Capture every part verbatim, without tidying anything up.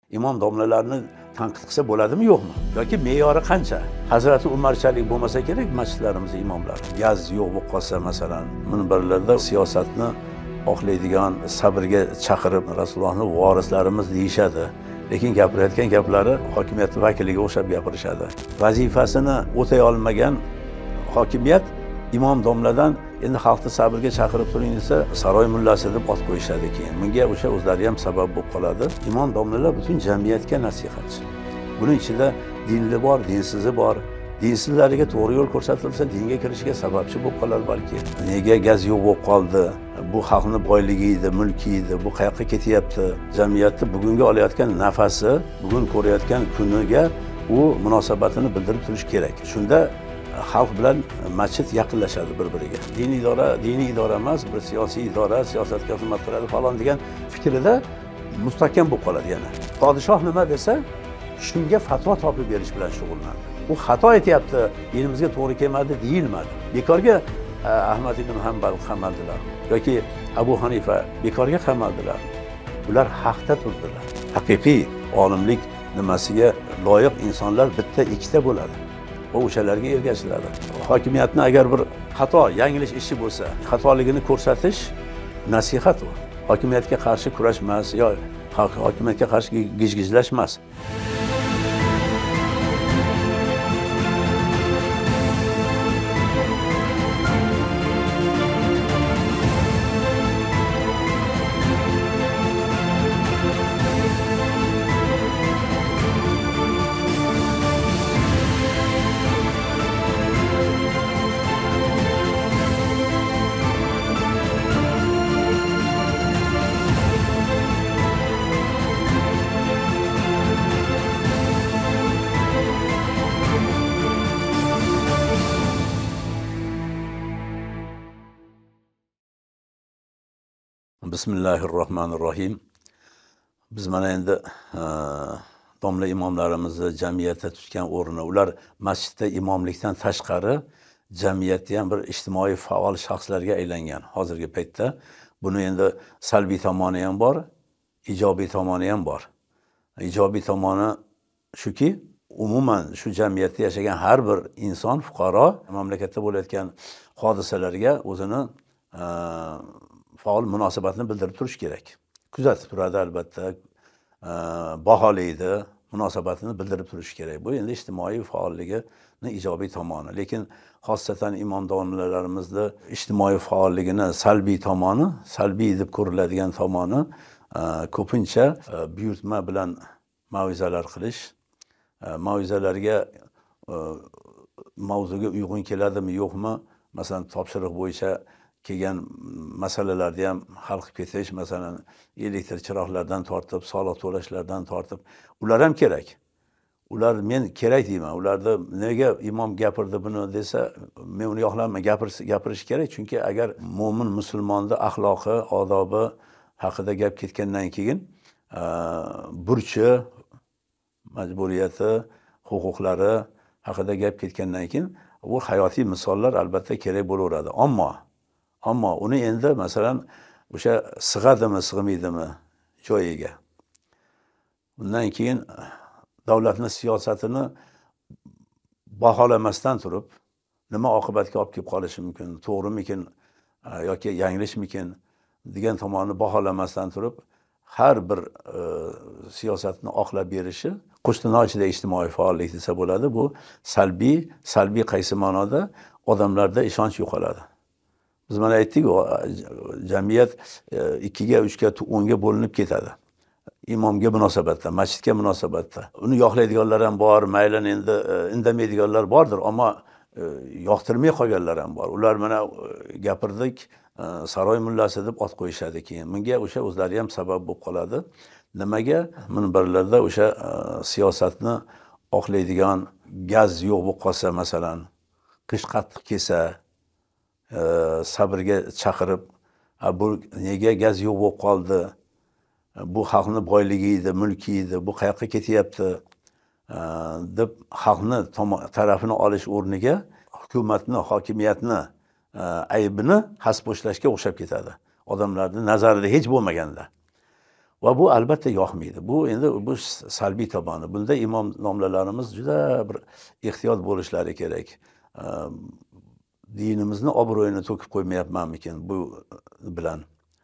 imom domlalarni tanqid qilsa bo'ladimi yo'qmi? Yoki me'yori qancha? Hazrati Umarchalik bo'lmasa kerak masjidlarimiz imomlari. Gaz yo'q bo'lib qolsa masalan, minbarlarda siyosatni oqlaydigan, sabrga chaqirib Rasulullohning vorislarimiz deyishadi. Lekin gapirayotgan gaplari hokimiyat vakiliga o'xshab gapirishadi. Vazifasini o'tay olmagan hokimiyat imom domladan endi xalqni sabrga chaqirib turing desa, saroy mullasi deb ot qo'yishadi keyin. Bunga o'sha o'zlari ham sabab bo'lib qoladi. Imom domlalar butun jamiyatga nasihatchi. Buning ichida dinli bor, dinsizi bor. Dinsizlariga to'g'ri yo'l ko'rsatilsa, dinga kirishiga sababchi bo'lib qolar balki. Nega gaz yo'q bo'lib qoldi? Bu xalqning boyligi edi, mulki edi. Bu qayoqqa ketyapti? Jamiyatni bugungi olayotgan nafasi, bugun ko'rayotgan kuniga u munosabatini bildirib turish kerak. Shunda xalq bilan masjid yaqinlashadi bir-biriga. Diniy idora, diniy idora emas, bir siyosiy idora, siyosatga xizmat qiladi falon degan fikrida mustahkam bo'lib qoladi yana. Podshoh nima desa, shunga fatvo topib berish bilan shug'ullanadi. U xato aytayapti, dinimizga to'g'ri kelmadi deyilmadi. Bekorga Ahmad ibn Hanbal qamaldilar yoki Abu Hanifa bekorga qamaldilar. Ular haqda turdilar. Haqiqiy olimlik nimasiga loyiq insonlar bitta, ikkita bo'ladi. Va o'shalarga ergashiladi. Hokimiyatni agar bir xato, yanglish ishi bo'lsa, xatoligini ko'rsatish nasihat u. Hokimiyatga qarshi kurashmas yo hokimiyatga qarshi gijgijlashmas. Bismillahirrohmanirrohim. Biz mana endi domla imomlarimizni jamiyatda tutgan o'rni, ular masjidda imomlikdan tashqari jamiyatda ham bir ijtimoiy faol shaxslarga aylangan hozirgi paytda. Buni endi salbiy tomoni ham bor, ijobiy tomoni ham bor. Ijobiy tomoni shuki, umuman shu jamiyatda yashagan har bir inson, fuqaro mamlakatda bo'layotgan hodisalarga o'zini faol munosabatni bildirib turish kerak. Kuzatib turadi albatta, baholaydi, munosabatini bildirib turish kerak. Bu endi ijtimoiy faolligining ijobiy tomoni. Lekin xosatan imom domlalarimizni ijtimoiy faolligini salbiy tomoni, salbiy deb ko'riladigan tomoni ko'pincha buyurtma bilan mav'izalar qilish, mav'izalarga mavzuga uyg'un keladimi, yo'qmi? Masalan, topshiriq bo'yicha kelgan masalalarni ham hal qilib ketish, masalan, elektr chiroqlardan tortib, soliq to'lashlardan tortib, ular ham kerak. Ular men kerak deyman. Ularda nega imom gapirdi buni desa, men uni yoqlayman, gapirish kerak. Chunki agar mo'min musulmonning axloqi, odobi haqida gap ketgandan keyin burchi, majburiyati, huquqlari haqida gap ketgandan keyin bu hayotiy misollar albatta kerak bo'laveradi. Ammo Ammo uni endi masalan o'sha sig'adimi, sig'maydimi joyiga. Undan keyin davlatning siyosatini baholamasdan turib, nima oqibatga olib kelib qolishi mumkin, to'g'rimikin yoki yanglishmikin degan tomonni baholamasdan turib, har bir siyosatni oqlab berishi qo'shtirnoq ichida ijtimoiy faollik desa bo'ladi. Bu salbiy, salbiy qaysi ma'noda odamlarda ishonch yo'qoladi. Biz mana aytdik, jamiyat ikkiga, uchga, o'nga bo'linib ketadi. Imomga munosabatda, masjidga munosabatda. Uni yoqlaydiganlar ham bor, mayli endi indamaydiganlar bordir, ammo yoqtirmay qolganlar ham bor. Ular mana gapirdik, saroy mullasi deb ot qo'yishadi keyin. Bunga o'sha o'zlari ham sabab bo'lib qoladi. Nimaga? Minbarlarda o'sha siyosatni oqlaydigan gaz yo'q bo'lib qolsa, masalan, qish qattiq kelsa, sabrga chaqirib, bu nega gaz yo'q bo'lib qoldi? Bu xalqning boyligi edi, mulki edi, bu qayoqqa ketyapti? deb xalqni tarafini olish o'rniga hukumatni, hokimiyatni aybini hasb boshlashga o'xshab ketadi. Odamlarning nazarida hech bo'lmaganda. va bu albatta yoqmaydi. Bu endi bu salbiy tomoni. Bunda imom domlalarimiz juda bir ehtiyot bo'lishlari kerak. Dinimizni obro'yini to'kib qo'ymayapmanmikin bu bilan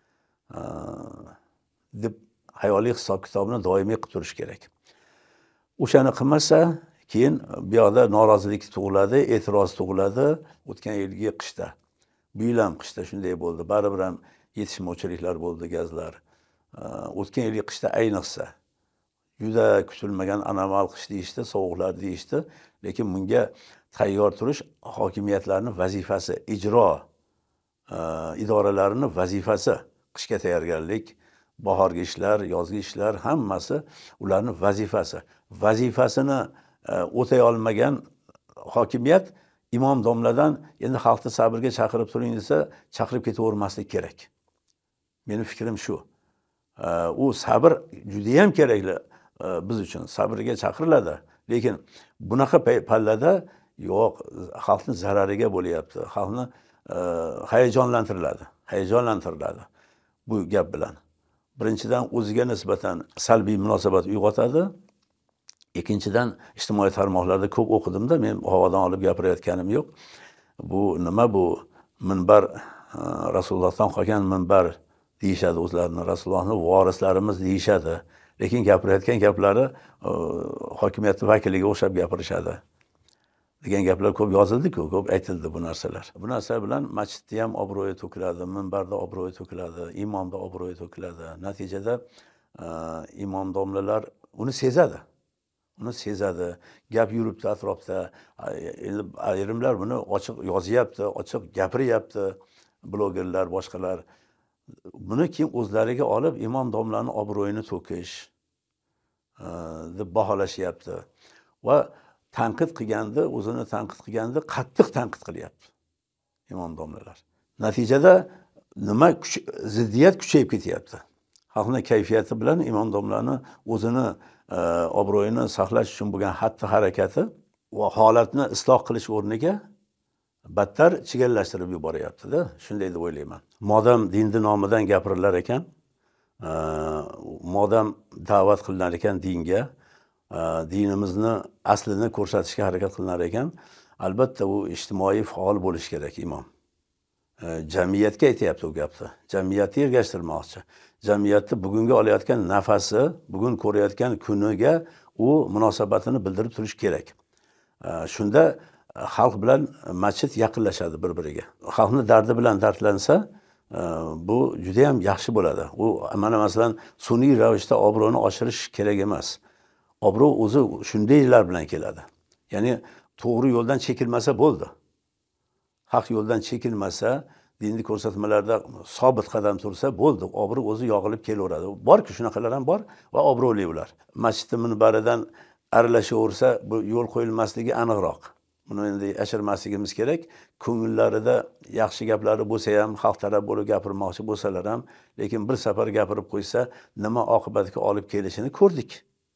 deb hayoliy hisob kitobini doimiy qilib turish kerak. O'shani qilmasa, keyin bu yoqda norozilik tug'iladi, e'tiroz tug'iladi. O'tgan yilgi qishda, bu yil ham qishda shunday bo'ldi. Baribir ham yetishmovchiliklar bo'ldi, gazlar. O'tgan yilgi qishda ayniqsa juda kutilmagan anomal qish deyishdi, sovuqlar deyishdi, lekin bunga tayyor turish hokimiyatlarning vazifasi, ijro idoralarining vazifasi. Qishga tayyorgarlik, bahorgi ishlar, yozgi ishlar hammasi ularning vazifasi. Vazifasini o'tay olmagan hokimiyat imom domladan endi xalqni sabrga chaqirib turing desa, chaqirib ketavermaslik kerak. Mening fikrim shu. U sabr juda ham kerakli biz uchun. Sabrga chaqiriladi, lekin bunaqa pallada yo'q, xalqni zarariga bo'lyapti. Xalqni hayajonlantiriladi, hayajonlantiriladi bu gap bilan. Birinchidan o'ziga nisbatan salbiy munosabat uyg'otadi. Ikkinchidan ijtimoiy tarmoqlarda ko'p o'qidimda, men havodan olib gapirayotganim yo'q. Bu nima bu? Minbar Rasulullohdan qolgan minbar deyishadi o'zlarini, Rasulullohning vorislarimiz deyishadi. Lekin gapirayotgan gaplari hokimiyat vakiliga o'xshab gapirishadi. degan gaplar ko'p yozildi-ku, ko'p aytildi bu narsalar. Bu narsa bilan masjidda ham obro'yi to'kiladi, minbarda obro'yi to'kiladi, imomda obro'yi to'kiladi. Natijada imom domlalar uni sezadi. Uni sezadi. Gap yuribdi atrofda. Endi ayrimlar buni ochiq yozyapti, ochiq gapiryapti. Blogerlar, boshqalar. Buni keyin o'zlariga olib imom domlarning obro'yini to'kish deb baholashyapti. Va tanqid qilganda, o'zini tanqid qilganda qattiq tanqid qilyapti imom domlalar. Natijada nima ziddiyat kuchayib ketyapti. Xalqning kayfiyati bilan imom domlarning o'zini obro'yini saqlash uchun bo'lgan xatti harakati va holatni isloh qilish o'rniga battar chigallashtirib yuboryapti-da, shunday deb o'ylayman. Modam dinni nomidan gapirilar ekan, modam da'vat qilinar ekan dinga, dinimizni aslini ko'rsatishga harakat qilinar ekan, albatta u ijtimoiy faol bo'lish kerak imom. Jamiyatga aytayapti u gapni. Jamiyatni ergashtirmoqchi. Jamiyatni bugungi olayotgan nafasi, bugun ko'rayotgan kuniga u munosabatini bildirib turish kerak. Shunda xalq bilan masjid yaqinlashadi bir-biriga. Xalqni dardi bilan dardlansa, bu juda ham yaxshi bo'ladi. U mana masalan sun'iy ravishda obro'ni oshirish kerak emas. Obro' o'zi shundaylar bilan keladi. Ya'ni to'g'ri yo'ldan chekilmasa bo'ldi. Haq yo'ldan chekilmasa, dinni ko'rsatmalarda sobit qadam tursa bo'ldi. Obro' o'zi yog'ilib kelaveradi. Bor-ku, shunaqalar ham bor va obro'li ular. Masjidning minbaridan aralashaversa, bu yo'l qo'yilmasligi aniqroq. Buni endi yashirmasligimiz kerak. Ko'ngillarida yaxshi gaplari bo'lsa ham, xalq taraf bo'lib gapirmoqchi bo'lsalar ham, lekin bir safar gapirib qo'ysa, nima oqibatga olib kelishini ko'rdik.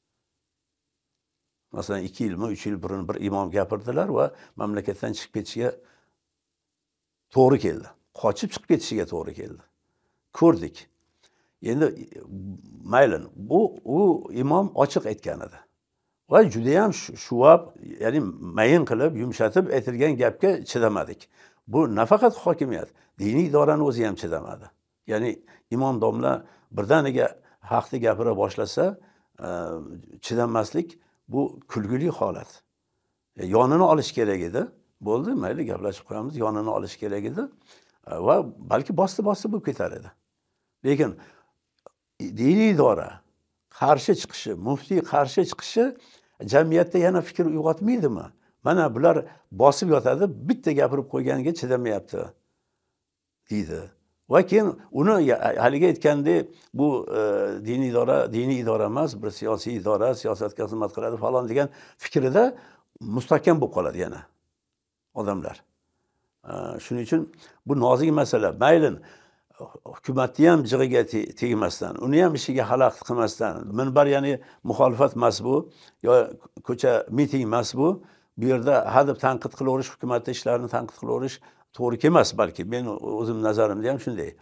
Masalan, ikki yilmi, uch yil burun bir imom gapirdilar va mamlakatdan chiqib ketishiga to'g'ri keldi. Qochib chiqib ketishiga to'g'ri keldi. Ko'rdik. Endi mayli, bu u imom ochiq aytgan edi. Va juda ham shuvab, ya'ni mayin qilib, yumshatib aytilgan gapga chidamadik. Bu nafaqat hokimiyat, diniy idorani o'zi ham chidamadi. Ya'ni imom domla birdaniga haqni gapira boshlasa, chidamaslik bu kulgili holat. Yonini olish kerak edi. Bo'ldi, mayli gaplashib qo'yamiz, yonini olish kerak edi va balki bosti-bosti bo'lib ketar edi. Lekin diniy idora qarshi chiqishi, muftiy qarshi chiqishi jamiyatda yana fikr uyg'otmaydimi? Mana bular bosib yotadi, bitta gapirib qo'yganiga chidamayapti deydi. Va keyin uni haliga aytgandek, bu diniy idora, diniy idora emas, bir siyosiy idora, siyosatga xizmat qiladi falon degan fikrida mustahkam bo'lib qoladi yana odamlar. Shuning uchun bu nozik masala. Mayli hukumatni ham jig'iga tegmasdan, uni ham ishiga xalaqit qilmasdan, minbar ya'ni muxolifat emas bu, yo ko'cha miting emas bu. Bu yerda hadeb tanqid qilaverish, hukumatning ishlarini tanqid qilaverish to'g'ri emas balki. Men o'zim nazarimda ham shunday.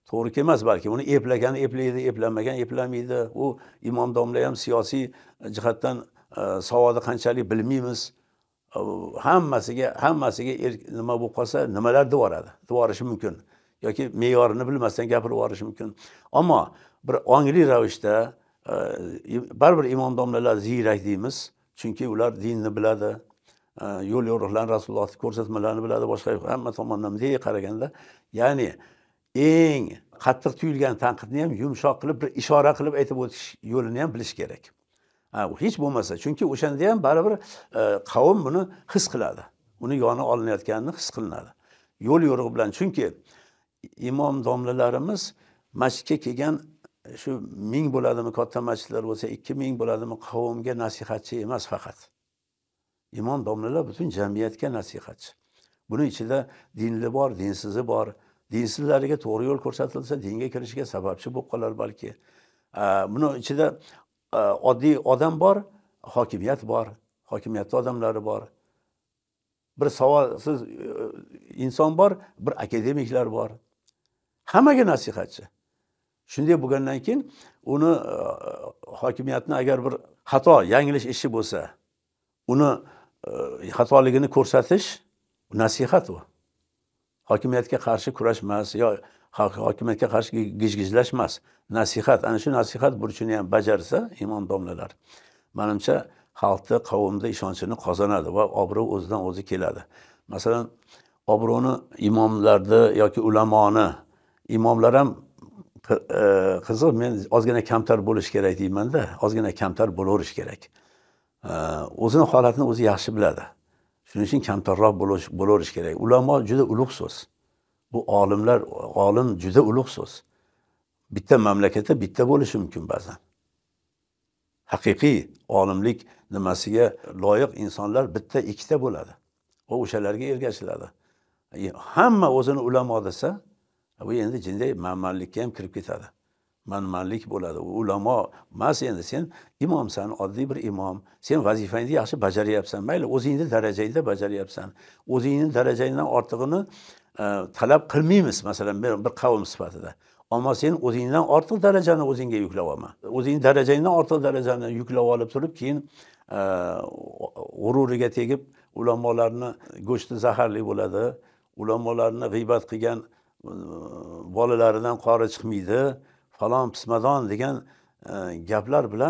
to'g'ri kelmas balki. Uni eplagan eplaydi, eplamagan eplamaydi. U imom domla ham siyosiy jihatdan savodi qanchalik bilmaymiz. Hammasiga hammasiga nima bo'lib qolsa, nimalar devoradi, devorishi mumkin. Yoki me'yorini bilmasdan gapirib yuborishi mumkin. Ammo bir ongli ravishda baribir imom domlalar ziyrak deymiz. Chunki ular dinni biladi, yo'l yo'riqlarni, Rasulullohning ko'rsatmalarini biladi, boshqa hamma tomondan bunday qaraganda, ya'ni eng qattiq tuyulgan tanqidni ham yumshoq qilib, bir ishora qilib aytib o'tish yo'lini ham bilish kerak. Ha, hech bo'lmasa, chunki o'shanda ham baribir qavm buni his qiladi. Uni yoni olinayotganini his qilinadi. Yo'l yo'riq bilan, chunki imom domlalarimiz masjidga kelgan shu ming bo'ladimi katta masjidlar bo'lsa, ikki ming bo'ladimi qavmga nasihatchi emas faqat. Imom domlalar butun jamiyatga nasihatchi. Buning ichida dinli bor, dinsizi bor. Dinsizlariga to'g'ri yo'l ko'rsatilsa, dinga kirishiga sababchi bo'lib qolar balki. Buning ichida oddiy odam bor, hokimiyat bor, hokimiyatda odamlari bor. Bir savodsiz inson bor, bir akademiklar bor. Hammaga nasihatchi. Shunday bo'lgandan keyin uni hokimiyatni agar bir xato, yanglish ishi bo'lsa, uni xatoligini ko'rsatish nasihat u. Hokimiyatga qarshi kurashmas, yo hokimiyatga qarshi gijgijlashmas. Nasihat, ana shu nasihat burchini ham bajarsa imom domlalar, menimcha xalqni, qavmni ishonchini qozonadi va obro' o'zidan o'zi keladi. Masalan, obro'ni imomlarni yoki ulamoni, imomlar ham qiziq, men ozgina kamtar bo'lish kerak deyman-da, ozgina kamtar bo'laverish kerak. O'zini holatini o'zi yaxshi biladi. Shuning uchun kamtarroq bo'laverish kerak. Ulamo juda ulug' so'z. Bu olimlar, olim juda ulug' so'z. Bitta mamlakatda bitta bo'lishi mumkin ba'zan. Haqiqiy olimlik nimasiga loyiq insonlar bitta, ikkita bo'ladi. Va o'shalarga ergashiladi. Hamma o'zini ulamo desa, bu endi jinday manmanlikka ham kirib ketadi. Manmanlik bo'ladi. Ulamo emas, endi sen imomsan, oddiy bir imom. Sen vazifangni yaxshi bajaryapsan. Mayli, o'zingning darajangda bajaryapsan. O'zingning darajangdan ortig'ini talab qilmaymiz, masalan, bir qavm sifatida. Ammo sen o'zingdan ortiq darajani o'zingga yuklab olma. O'zing darajangdan ortiq darajani yuklab olib turib, keyin g'ururiga tegib, ulamolarni go'shti zaharli bo'ladi. Ulamolarni g'iybat qilgan bolalaridan qori chiqmaydi, falon pismadon degan gaplar bilan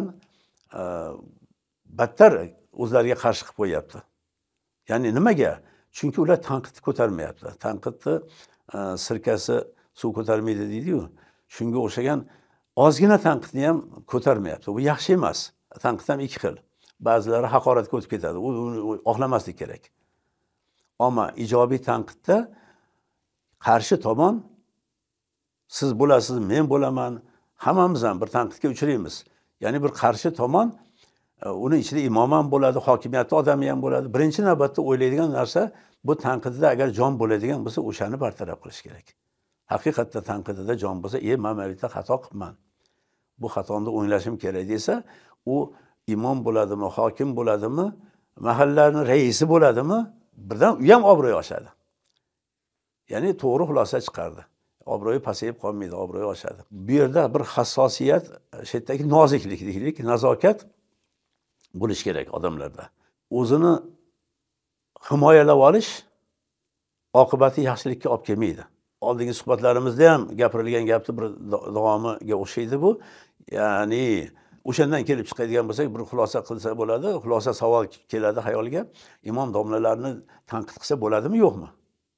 battar o'zlariga qarshi qilib qo'yapti. Ya'ni nimaga? Chunki ular tanqidni ko'tarmayapti. Tanqidni sirkasi suv ko'tarmaydi deydi-ku. Shunga o'xshagan ozgina tanqidni ham ko'tarmayapti. Bu yaxshi emas. Tanqid ham ikki xil. Ba'zilari haqoratga o'tib ketadi. Uni oqlamaslik kerak. Ammo ijobiy tanqidda qarshi tomon, siz bo'lasiz, men bo'laman, hammamiz ham bir tanqidga uchraymiz. Ya'ni bir qarshi tomon, uni ichida imom ham bo'ladi, hokimiyatda odami ham bo'ladi. Birinchi navbatda o'ylaydigan narsa, bu tanqidda agar jon bo'ladigan bo'lsa, o'shani bartaraf qilish kerak. Haqiqatda tanqidida jon bo'lsa, "Ey, men bu yerda xato qilibman. Bu xatomni o'nglashim kerak" desa, u imom bo'ladimi, hokim bo'ladimi, mahallaning raisi bo'ladimi, birdan u ham obro'yi oshadi. Ya'ni to'g'ri xulosa chiqardi. Obro'yi pasayib qolmaydi, obro'yi oshadi. Bu yerda bir hassosiyat, shu yerdagi noziklik deylik, nazokat bo'lish kerak odamlarda. O'zini himoyalab olish oqibati yaxshilikka olib kelmaydi. Oldingi suhbatlarimizda ham gapirilgan gapni bir davomiga o'xshaydi bu. Ya'ni o'shandan kelib chiqadigan bo'lsak, bir xulosa qilsa bo'ladi, xulosa savol keladi xayolga. Imom domlalarni tanqid qilsa bo'ladimi, yo'qmi?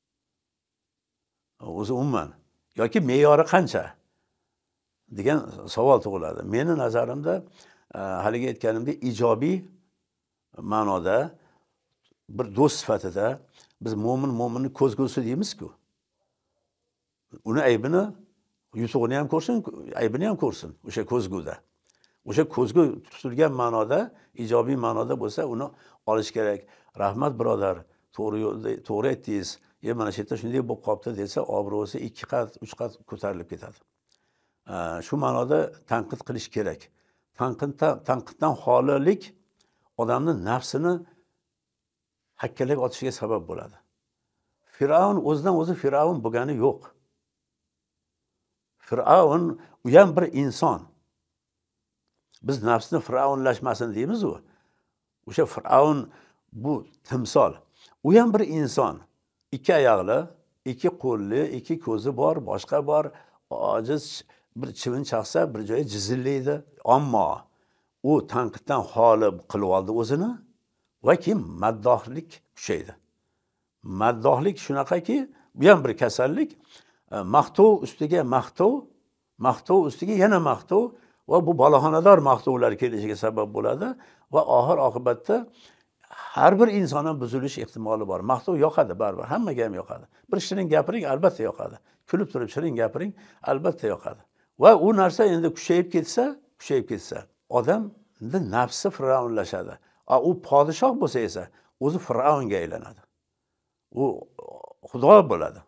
O'zi umuman yoki me'yori qancha degan savol tug'iladi. Meni nazarimda, haliga aytganimdek, ijobiy ma'noda bir do'st sifatida biz mo'min mo'minni ko'zgusi deymiz-ku. Uni aybini, yutug'ini ham ko'rsin, aybini ham ko'rsin o'sha ko'zguda. O'sha ko'zgu tutilgan ma'noda, ijobiy ma'noda bo'lsa, uni olish kerak. Rahmat birodar, to'g'ri yo'lda, to'g'ri aytdingiz. "Ey, mana shu yerda shunday bo'lib qolibdi" desa, obro'si ikki qat, uch qat ko'tarilib ketadi. Shu ma'noda tanqid qilish kerak. Tanqiddan tanqiddan xolilik odamning nafsini hakkalak otishiga sabab bo'ladi. Firavn o'zidan o'zi Firavn bo'lgani yo'q. Fir'avn u ham bir inson. Biz nafsni fir'avnlashmasin deymiz u. O'sha Fir'avn bu timsol. U ham bir inson. Ikki oyoqli, ikki qo'lli, ikki ko'zi bor, boshqa bor, ojiz, bir chivin chaqsa bir joyi jizillaydi. Ammo u tanqiddan xoli qilib oldi o'zini va keyin maddohlik kuchaydi. Maddohlik shunaqaki, bu ham bir kasallik. Maqtov ustiga maqtov, maqtov ustiga yana maqtov va bu boloxonador maqtovlar kelishiga sabab bo'ladi va oxir oqibatda har bir insonning buzilish ehtimoli bor. Maqtov yoqadi baribir, hammaga ham yoqadi. Bir shirin gapiring, albatta yoqadi. Kulib turib shirin gapiring, albatta yoqadi. Va u narsa endi kuchayib ketsa, kuchayib ketsa, odamning nafsi fir'avnlashadi. U podshoh bo'lsa esa, o'zi fir'avnga aylanadi. U xudo bo'ladi.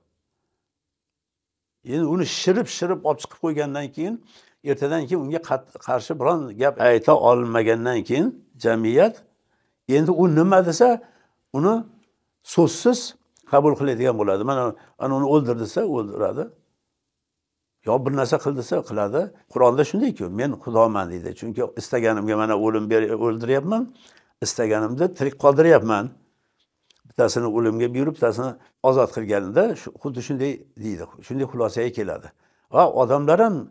Endi uni shirib-shirib olib chiqib qo'ygandan keyin, ertadan keyin unga qarshi biron gap ayta olmagandan keyin jamiyat endi u nima desa, uni so'zsiz qabul qiladigan bo'ladi. Mana ana uni o'ldir desa, o'ldiradi. Yo bir narsa qil desa, qiladi. Qur'onda shunday-ku, men xudoman deydi. Chunki istaganimga mana o'lim berib o'ldiryapman, istaganimda tirik qoldiryapman. Bittasini o'limga buyurib, bittasini ozod qilganida xuddi shunday deydi. Shunday xulosaga keladi. Va odamlar ham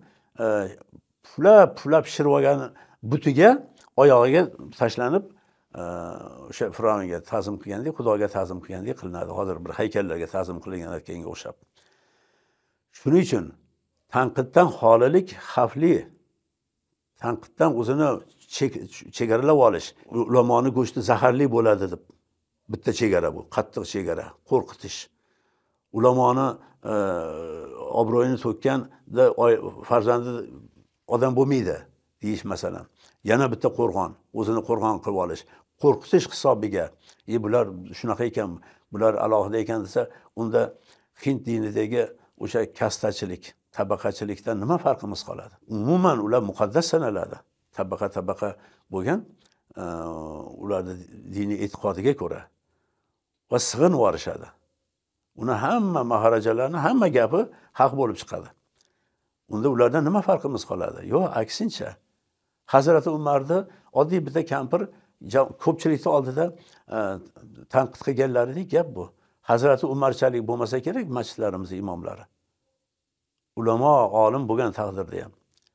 pulab, pulab pishirib olgan butiga, oyog'iga tashlanib, o'sha Fir'avnga ta'zim qilgandek, Xudoga ta'zim qilgandek qilinadi. Hozir bir haykallarga ta'zim qilinayotganga o'xshab. Shuning uchun tanqiddan xolilik xavfli. Tanqiddan o'zini chegaralab olish, ulamoning go'shti zaharli bo'ladi deb bitta chegara bu, qattiq chegara, qo'rqitish. Ulamoni obro'yini to'kkanda farzandi odam bo'lmaydi deyish masalan. Yana bitta qo'rg'on, o'zini qo'rg'on qilib olish, qo'rqitish hisobiga, "E bular shunaqa ekan, bular alohida ekan" desa, unda Hind dinidagi o'sha kastachilik, tabaqachilikdan nima farqimiz qoladi? Umuman ular muqaddas sanaladi. Tabaqa-tabaqa bo'lgan ularning diniy e'tiqodiga ko'ra va sig'inib yorishadi. Uni hamma maharajalarni, hamma gapi haq bo'lib chiqadi. Unda ulardan nima farqimiz qoladi? Yo'q, aksincha. Hazrati Umarni oddiy bitta kampir ko'pchilikning oldida tanqid qilganlaridek gap bu. Hazrati Umarchalik bo'lmasa kerak masjidlarimiz imomlari. Ulamo, olim bo'lgan taqdirda ham.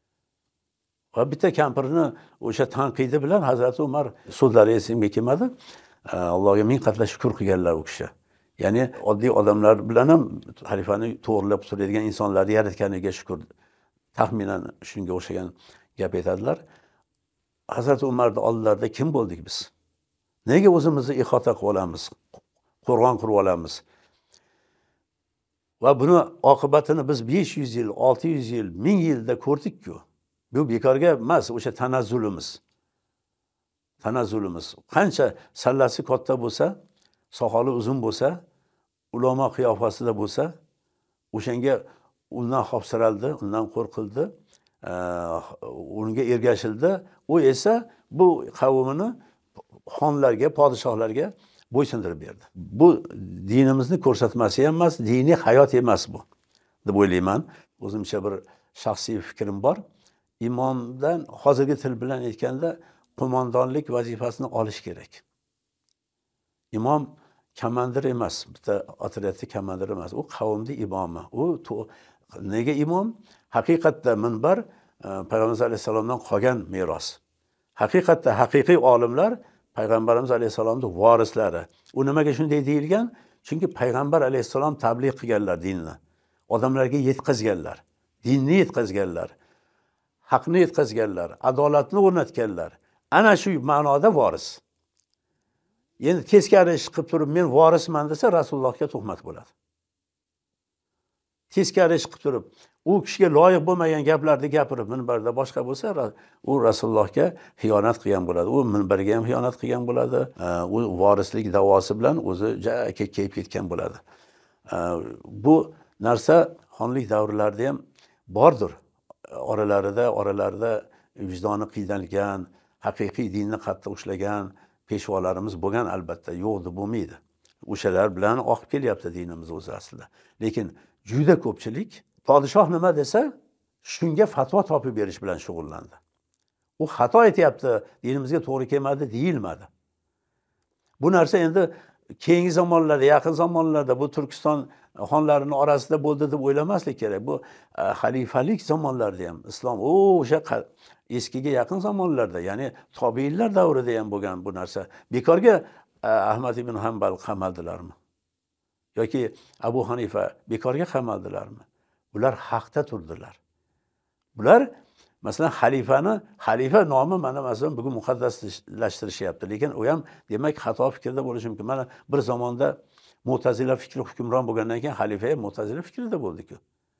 Va bitta kampirni o'sha tanqidi bilan Hazrati Umar so'zlari esimga kelmadi. Allohga ming qatla shukr qilganlar u kishi. Ya'ni oddiy odamlar bilan ham xalifani to'g'rilab turadigan insonlarni yaratganiga shukr. Taxminan shunga o'xshagan gap aytadilar. Hazrati Umarning oldlarida kim bo'ldik biz? Nega o'zimizni ihota qilib olamiz? Qo'rg'on qurib olamiz? Va buni oqibatini biz besh yuz yil, olti yuz yil, ming yilda ko'rdik-ku. Bu bekorga emas, o'sha tanazzulimiz. Tanazzulimiz. Qancha sallasi katta bo'lsa, soqoli uzun bo'lsa, ulamo qiyofasida bo'lsa, o'shanga undan xofsiraldi, undan qo'rqildi, unga ergashildi. U esa bu qavmini xonlarga, podshohlarga bo'ysundirib berdi. Bu dinimizni ko'rsatmasi ham emas, diniy hayot emas bu, deb o'ylayman. O'zimcha bir shaxsiy fikrim bor. Imomdan hozirgi til bilan aytganda qo'mondonlik vazifasini olish kerak. Imom komandir emas, bitta otryadning komandiri emas, u qavmning imomi. U nega imom? Haqiqatda minbar Payg'ambarimiz alayhisalomdan qolgan meros. Haqiqatda haqiqiy olimlar Payg'ambarimiz alayhisalomning vorislari. U nimaga shunday deyilgan? Chunki Payg'ambar alayhisalom tabliğ qilganlar dinni. Odamlarga yetkazganlar, dinni yetkazganlar, haqni yetkazganlar, adolatni o'rnatganlar. Ana shu ma'noda voris. Endi teskari ish qilib turib men vorisman desa Rasulullohga tuhmat bo'ladi. Teskari ish qilib turib, u kishiga loyiq bo'lmagan gaplarni gapirib minbarda boshqa bo'lsa, u Rasulullohga xiyonat qilgan bo'ladi. U minbarga ham xiyonat qilgan bo'ladi. U vorislik da'vosi bilan o'zi kekkayib ketgan bo'ladi. Bu narsa xonlik davrlarida ham bordir. Oralarida, oralarida vijdoni qiynalgan, haqiqiy dinni qattiq ushlagan peshvolarimiz bo'lgan, albatta, yo'q deb bo'lmaydi. O'shalar bilan oqib kelyapti dinimiz o'zi aslida. Lekin juda ko'pchilik podshoh nima desa, shunga fatvo topib berish bilan shug'ullandi. U xato aytyapti, dinimizga to'g'ri kelmadi deyilmadi. Bu narsa endi keyingi zamonlarda, yaqin zamonlarda bu Turkiston xonlarining orasida bo'ldi deb o'ylamaslik kerak. Bu xalifalik zamonlarida ham islom o'sha eskiga yaqin zamonlarda, ya'ni tobiinlar davrida ham bo'lgan bu narsa. Bekorga Ahmad ibn Hanbal qamaldilarmi? Yoki Abu Hanifa bekorga qamaldilarmi? Bular haqda turdilar. Bular masalan xalifani, xalifa nomi mana masalan bugun muqaddaslashtirishyapti, lekin u ham demak xato fikrda bo'lishi mumkin. Mana bir zamonda Mu'tazila fikri hukmron bo'lgandan keyin xalifa ham Mu'tazila fikrida bo'ldi-ku.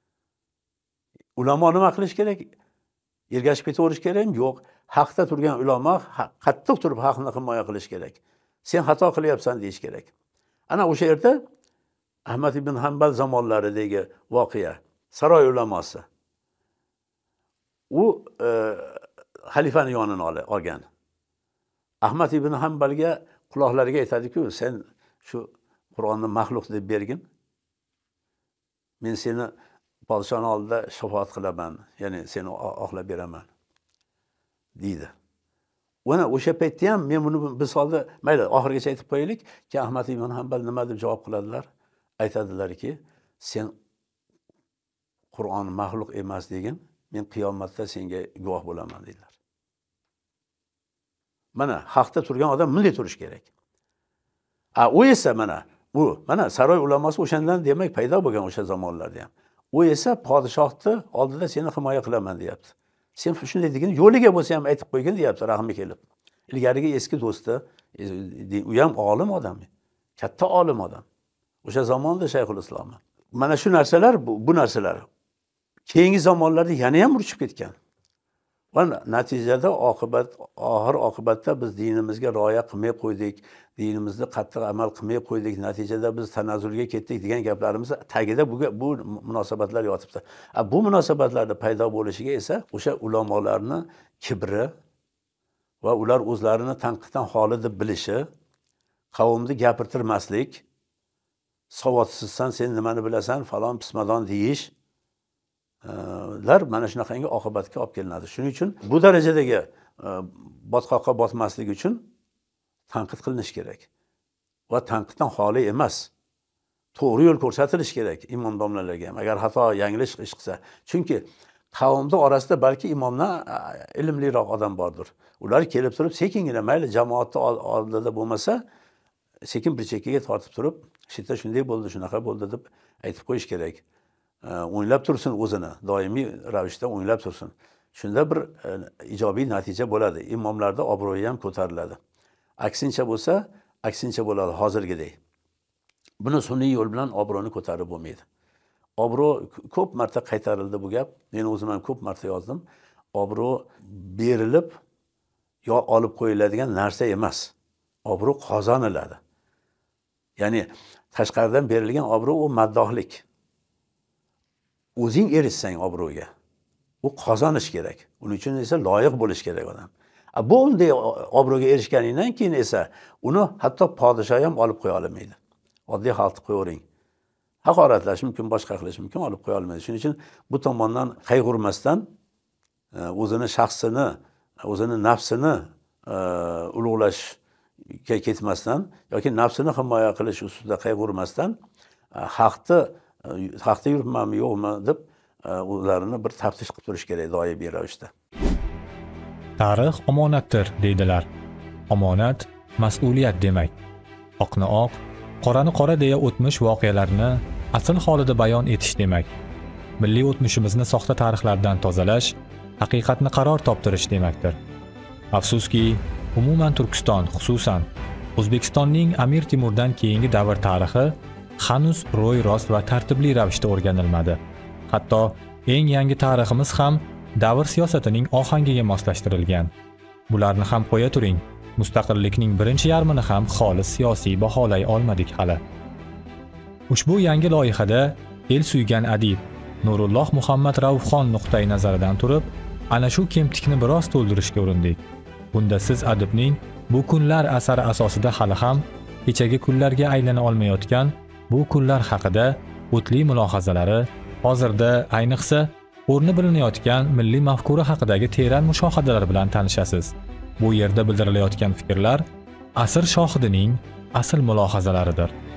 Ulamo nima qilish kerak? Ergashib ketaverish kerakmi? Yo'q. Haqda turgan ulamo qattiq turib haqni himoya qilish kerak. Sen xato qilyapsan deyish kerak. Ana o'sha yerda Ahmad ibn Hanbal zamonlaridagi voqea, saroy ulamosi. U e, xalifani yonini olgan. Ahmad ibn Hanbalga quloqlariga aytadi-ku, sen shu Qur'onni maxluq deb bergin. Men seni podshoning oldida shafoat qilaman, ya'ni seni oqlab beraman deydi. Mana o'sha paytda ham men buni misolda mayli oxirigacha aytib qo'yaylik ki Ahmad ibn Hanbal nima deb javob qiladilar? Aytadilarki, sen Qur'on maxluq emas degin, men qiyomatda senga guvoh bo'laman dedilar. Mana haqda turgan odam bunday turish kerak. A u esa mana bu mana saroy ulamosi o'shandan demak paydo bo'lgan o'sha zamonlarda ham. U esa podshohni oldida seni himoya qilaman deyapti. Sen shunday degin, yo'liga bo'lsa ham aytib qo'ygin deyapti rahmi kelib. Ilgarigi eski do'sti, u ham olim odam, katta olim odam. O'sha zamonda Shayxul Islom. Mana shu narsalar bu, bu narsalar keyingi zamonlarda yana ham urchib ketgan. Va natijada oqibat oxir oqibatda biz dinimizga rioya qilmay qo'ydik, dinimizni qattiq amal qilmay qo'ydik, natijada biz tanazzulga ketdik degan gaplarimiz tagida bu bu munosabatlar yotibdi. Bu munosabatlarda paydo bo'lishiga esa o'sha ulamolarni kibri va ular o'zlarini tanqiddan xoli deb bilishi, qavmni gapirtirmaslik, savodsizsan, sen nimani bilasan, falon pismadon deyish lar mana shunaqangi oqibatga olib kelinadi. Shuning uchun bu darajadagi botqoqqa botmaslik uchun tanqid qilinish kerak. Va tanqiddan xoli emas. To'g'ri yo'l ko'rsatilish kerak imom domlalarga ham, agar xato yanglish ish qilsa. Chunki qavmning orasida balki imomdan ilmliroq odam bordir. Ular kelib turib sekingina mayli jamoatning oldida bo'lmasa, sekin bir chekkaga tortib turib, "Shita shunday bo'ldi, shunaqa bo'ldi" deb aytib qo'yish kerak. O'nglab tursin o'zini, doimiy ravishda o'nglab tursin. Shunda bir ijobiy natija bo'ladi. Imomlarda obro'yi ham ko'tariladi. Aksincha bo'lsa, aksincha bo'ladi hozirgidek. Buni sun'iy yo'l bilan obro'ni ko'tarib bo'lmaydi. Obro' ko'p marta qaytarildi bu gap. Men o'zim ham ko'p marta yozdim. Obro' berilib yo olib qo'yiladigan narsa emas. Obro' qozoniladi. Ya'ni tashqaridan berilgan obro' u maddohlik. O'zing erishsang obro'ga, u qozonish kerak. Uning uchun esa loyiq bo'lish kerak odam. Bu unday obro'ga erishganingdan keyin esa uni hatto podshoh ham olib qo'ya olmaydi. Oddiy xalqni qo'yavering. Haqoratlash mumkin, boshqa qilish mumkin, olib qo'ya olmaydi. Shuning uchun bu tomondan qayg'urmasdan, o'zini shaxsini, o'zini nafsini ulug'lashga ketmasdan yoki nafsini himoya qilish ustida qayg'urmasdan haqni haqda yuribmanmi yo'qmi deb ularni bir taftish qilib turish kerak doimiy ravishda. Tarix omonatdir deydilar. Omonat mas'uliyat demak. Oqni oq, qorani qora deya o'tmish voqealarni asl holida bayon etish demak. Milliy o'tmishimizni soxta tarixlardan tozalash, haqiqatni qaror toptirish demakdir. Afsuski, umuman Turkiston, xususan O'zbekistonning Amir Temurdan keyingi davr tarixi hanuz ro'y rost va tartibli ravishda o'rganilmadi. Hatto eng yangi tariximiz ham davr siyosatining ohangiga moslashtirilgan. Bularni ham qo'ya turing. Mustaqillikning birinchi yarmini ham xolis siyosiy baholay olmadik hali. Ushbu yangi loyihada el suygan adib Nurulloh Muhammad Raufxon nuqtai nazaridan turib, ana shu kemtikni biroz to'ldirishga urindik. Bunda siz adibning bu kunlar asari asosida hali ham kechagi kunlarga aylana olmayotgan bu kunlar haqida o'tli mulohazalari, hozirda ayniqsa o'rni bilinayotgan milliy mafkura haqidagi teran mushohadalar bilan tanishasiz. Bu yerda bildirilayotgan fikrlar asr shohidining asl mulohazalaridir.